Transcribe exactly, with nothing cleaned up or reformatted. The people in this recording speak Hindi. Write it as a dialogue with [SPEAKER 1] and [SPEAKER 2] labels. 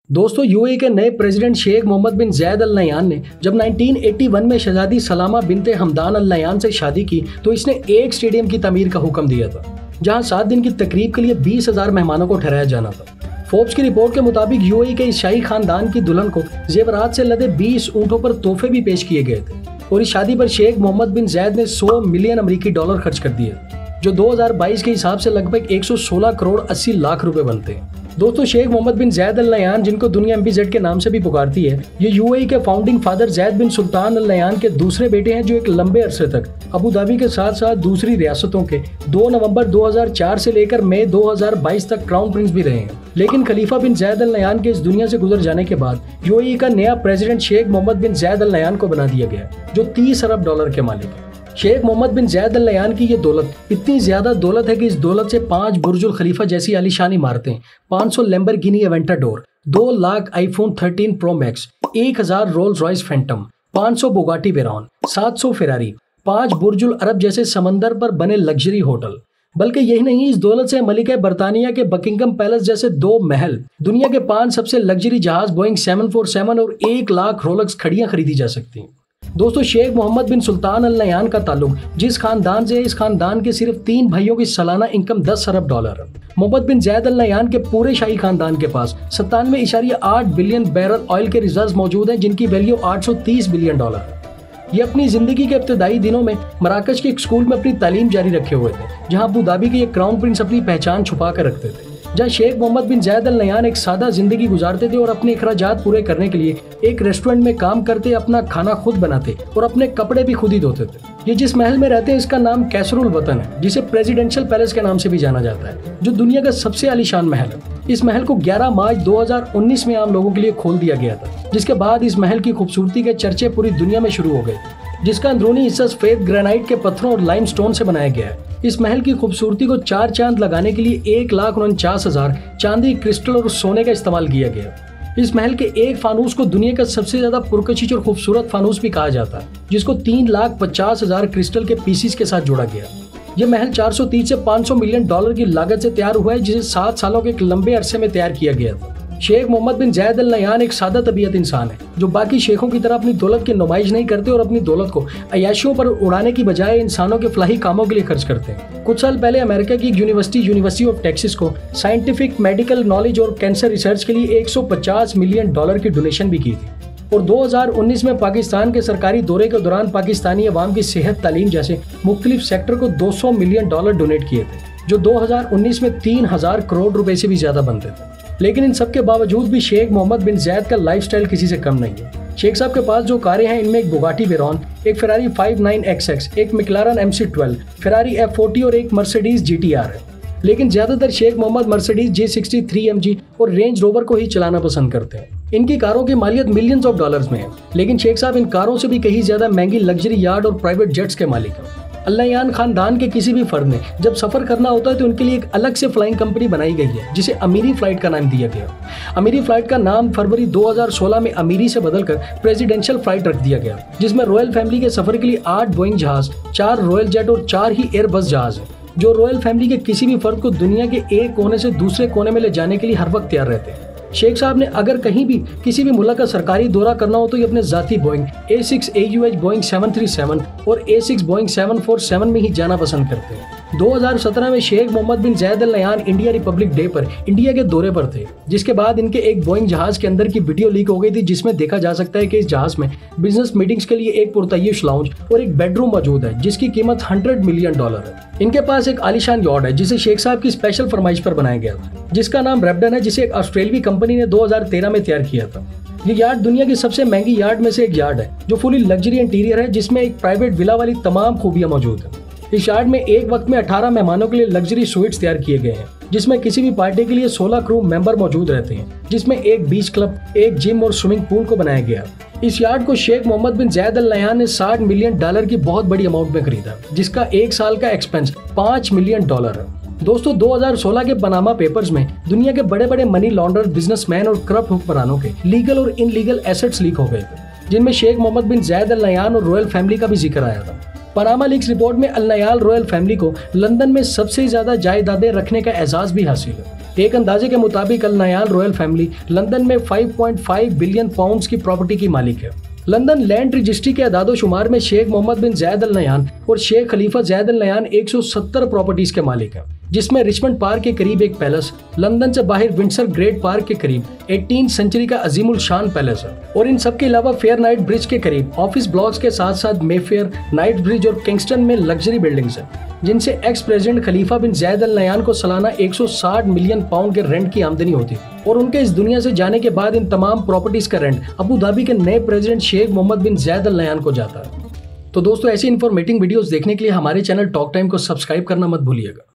[SPEAKER 1] दोस्तों, यूएई के नए president Sheikh Mohammed bin Zayed Al Nahyan ने जब उन्नीस सौ इक्यासी में शहजादी सलामा बिनते हमदान अल नहयान से शादी की तो इसने एक स्टेडियम की तमीर का हुक्म दिया था, जहां सात दिन की तकरीब के लिए बीस हजार मेहमानों को ठहराया जाना था। फोर्ब्स की रिपोर्ट के मुताबिक यूएई के इस शाही खानदान की दुल्हन को जेवरात से लदे बीस ऊँटों पर तोहफे भी पेश किए गए थे और इस शादी पर शेख मोहम्मद बिन ज़ायद ने सौ मिलियन अमरीकी डॉलर खर्च कर दिए, जो दो हज़ार बाईस के हिसाब से लगभग एक सौ सोलह करोड़ अस्सी लाख रुपए बनते हैं। दोस्तों, Sheikh Mohammed bin Zayed Al Nahyan, जिनको दुनिया एमबीजेड के नाम से भी पुकारती है, ये यूएई के founding father Zayed bin Sultan Al Nahyan के दूसरे बेटे हैं, जो एक लंबे अरसे तक अबू धाबी के साथ साथ दूसरी रियासतों के दो नवंबर दो हज़ार चार से लेकर मई दो हज़ार बाईस तक क्राउन प्रिंस भी रहे हैं। लेकिन खलीफा बिन ज़ायद अल नहयान के इस दुनिया से गुजर जाने के बाद यूएई का नया president Sheikh Mohammed bin Zayed Al Nahyan को बना दिया गया, जो तीस अरब डॉलर के मालिक है। Sheikh Mohammed bin Zayed Al Nahyan की ये दौलत इतनी ज्यादा दौलत है कि इस दौलत से पांच बुर्जुल खलीफा जैसी आलीशान इमारतें, पाँच सौ लैम्बोर्गिनी एवेंटाडोर, दो lakh iPhone thirteen Pro Max, एक हजार रोल्स रॉयस फैंटम, पाँच सौ बुगाटी वेरॉन, सात सौ फेरारी, पांच बुर्जुल अरब जैसे समंदर पर बने लग्जरी होटल। बल्कि यही नहीं, इस दौलत से मलिका बरतानिया के बकिंगम पैलेस जैसे दो महल, दुनिया के पांच सबसे लग्जरी जहाज बोइंग सेवन फोर सेवन और एक लाख रोलेक्स खड़ियां खरीदी जा सकती हैं। दोस्तों, Sheikh Mohammed bin Sultan Al Nahyan का ताल्लुक जिस खानदान से है, इस खानदान के सिर्फ तीन भाइयों की सालाना इनकम दस अरब डॉलर है। Mohammad bin Zayed Al Nahyan के पूरे शाही खानदान के पास सत्तानवे इशारिया आठ बिलियन बैरल ऑयल के रिजर्व मौजूद हैं, जिनकी वैल्यू आठ सौ तीस बिलियन डॉलर है। ये अपनी जिंदगी के इब्तदाई दिनों में मराकश के एक स्कूल में अपनी तालीम जारी रखे हुए थे, जहां अबू धाबी के ये क्राउन प्रिंस अपनी पहचान छुपा कर रखते थे। जहाँ Sheikh Mohammed bin Zayed Al Nahyan एक सादा जिंदगी गुजारते थे और अपने अखराजात पूरे करने के लिए एक रेस्टोरेंट में काम करते, अपना खाना खुद बनाते और अपने कपड़े भी खुद ही धोते थे। ये जिस महल में रहते हैं, इसका नाम कैसरुल वतन है, जिसे प्रेसिडेंशियल पैलेस के नाम से भी जाना जाता है, जो दुनिया का सबसे आलीशान महल है। इस महल को ग्यारह मार्च दो हज़ार उन्नीस में आम लोगों के लिए खोल दिया गया था, जिसके बाद इस महल की खूबसूरती के चर्चे पूरी दुनिया में शुरू हो गए, जिसका अंदरूनी हिस्सा सफेद ग्रेनाइट के पत्थरों और लाइमस्टोन से बनाया गया है। इस महल की खूबसूरती को चार चांद लगाने के लिए एक लाख उनचास हजार चांदी, क्रिस्टल और सोने का इस्तेमाल किया गया। इस महल के एक फानूस को दुनिया का सबसे ज्यादा पुरकशिश और खूबसूरत फानूस भी कहा जाता है, जिसको तीन लाख पचास हजार क्रिस्टल के पीसीस के साथ जोड़ा गया। यह महल चार सौ तीस से पाँच सौ मिलियन डॉलर की लागत से तैयार हुआ है, जिसे सात सालों के एक लंबे अरसे में तैयार किया गया था। Sheikh Mohammed bin Zayed Al Nahyan एक सादा तबीयत इंसान है, जो बाकी शेखों की तरह अपनी दौलत की नुमाइश नहीं करते और अपनी दौलत को अयाशियों पर उड़ाने की बजाय इंसानों के फलाही कामों के लिए खर्च करते हैं। कुछ साल पहले अमेरिका की एक यूनिवर्सिटी यूनिवर्सिटी ऑफ टेक्सास को साइंटिफिक, मेडिकल नॉलेज और कैंसर रिसर्च के लिए एक सौ पचास मिलियन डॉलर की डोनेशन भी की थी। और दो हज़ार उन्नीस में पाकिस्तान के सरकारी दौरे के दौरान पाकिस्तानी अवाम की सेहत, तालीम जैसे मुख्तलिफ सेक्टर को दो सौ मिलियन डॉलर डोनेट किए थे, जो दो हज़ार उन्नीस में तीन हजार करोड़ रुपए से भी ज्यादा बनते थे। लेकिन इन सब के बावजूद भी शेख मोहम्मद बिन ज़ायद का लाइफस्टाइल किसी से कम नहीं है। शेख साहब के पास जो कारें हैं, इनमें एक बुगाटी वेरॉन, एक Ferrari five nine X X, एक McLaren M C twelve, Ferrari F forty और एक मर्सिडीज जी टी आर है। लेकिन ज्यादातर Sheikh Mohammed Mercedes G sixty three M G और रेंज रोवर को ही चलाना पसंद करते हैं। इनकी कारों की मालियत मिलियंस ऑफ डॉलर्स में है, लेकिन शेख साहब इन कारों से भी कहीं ज्यादा महंगी लग्जरी यार्ड और प्राइवेट जेट्स के मालिक हैं। अल नहयान खानदान के किसी भी फर्द ने जब सफर करना होता है तो उनके लिए एक अलग से फ्लाइंग कंपनी बनाई गई है, जिसे अमीरी फ्लाइट का नाम दिया गया। अमीरी फ्लाइट का नाम फरवरी दो हज़ार सोलह में अमीरी से बदलकर प्रेसिडेंशियल फ्लाइट रख दिया गया, जिसमें रॉयल फैमिली के सफर के लिए आठ बोइंग जहाज, चार रॉयल जेट और चार ही एयरबस जहाज हैं, जो रॉयल फैमिली के किसी भी फर्द को दुनिया के एक कोने से दूसरे कोने में ले जाने के लिए हर वक्त तैयार रहते हैं। शेख साहब ने अगर कहीं भी किसी भी मुल्क का सरकारी दौरा करना हो तो ये अपने जाती Boeing A six A U H Boeing seven three seven और A six Boeing seven four seven में ही जाना पसंद करते हैं। दो हज़ार सत्रह में Sheikh Mohammed bin Zayed Al Nahyan India Republic Day पर इंडिया के दौरे पर थे, जिसके बाद इनके एक बोइंग जहाज के अंदर की वीडियो लीक हो गई थी, जिसमें देखा जा सकता है कि इस जहाज में बिजनेस मीटिंग्स के लिए एक पुरतय्यश लाउंज और एक बेडरूम मौजूद है, जिसकी कीमत हंड्रेड मिलियन डॉलर है। इनके पास एक आलीशान यॉट है, जिसे शेख साहब की स्पेशल फरमाइश पर बनाया गया था, जिसका नाम रेबडन है, जिसे एक ऑस्ट्रेलियाई कंपनी ने दो हज़ार तेरह में तैयार किया था। ये यार्ड दुनिया की सबसे महंगी यार्ड में से एक यार्ड है, जो फुली लग्जरी इंटीरियर है, जिसमें एक प्राइवेट विला वाली तमाम खूबियां मौजूद है। इस यार्ड में एक वक्त में अठारह मेहमानों के लिए लग्जरी स्वीट्स तैयार किए गए हैं, जिसमें किसी भी पार्टी के लिए सोलह क्रू मेंबर मौजूद रहते हैं, जिसमें एक बीच क्लब, एक जिम और स्विमिंग पूल को बनाया गया। इस यार्ड को Sheikh Mohammed bin Zayed Al Nahyan ने साठ मिलियन डॉलर की बहुत बड़ी अमाउंट में खरीदा, जिसका एक साल का एक्सपेंस पाँच मिलियन डॉलर है। दोस्तों, दो हज़ार सोलह के पनामा पेपर्स में दुनिया के बड़े बड़े मनी लॉन्डर, बिजनेसमैन और करप्ट हुक्मरानों के लीगल और इनलीगल एसेट्स लीक हो गए थे, जिनमें Sheikh Mohammed bin Zayed Al Nahyan और रॉयल फैमिली का भी जिक्र आया था। पनामा लीक्स रिपोर्ट में अल नहयान रॉयल फैमिली को लंदन में सबसे ज्यादा जायदादें रखने का एजाज भी हासिल है। एक अंदाजे के मुताबिक Al Nahyan royal family London में पाँच पॉइंट पाँच बिलियन पाउंड्स की प्रॉपर्टी की मालिक है। लंदन लैंड रजिस्ट्री के अदादोशुमार में शेख मोहम्मद बिन जायद अल नयान और शेख खलीफा जायद अल नयान एक सौ सत्तर प्रॉपर्टीज के मालिक हैं, जिसमें रिचमंड पार्क के करीब एक पैलेस, लंदन से बाहर विंडसर ग्रेट पार्क के करीब अठारहवीं सेंचुरी का अजीमुल शान पैलेस है और इन सब के अलावा फेयर नाइट ब्रिज के करीब ऑफिस ब्लॉक्स के साथ साथ मेफेयर, नाइट ब्रिज और किंगस्टन में लग्जरी बिल्डिंग्स हैं, जिनसे एक्स प्रेसिडेंट खलीफा बिन जायद अल नयान को सालाना एक सौ साठ मिलियन पाउंड के रेंट की आमदनी होती है और उनके इस दुनिया से जाने के बाद इन तमाम प्रॉपर्टीज का रेंट अबू धाबी के नए प्रेसिडेंट शेख मोहम्मद बिन जायद अल नयान को जाता है। तो दोस्तों, ऐसी इन्फॉर्मेटिव वीडियोस देखने के लिए हमारे चैनल टॉक टाइम को सब्सक्राइब करना मत भूलिएगा।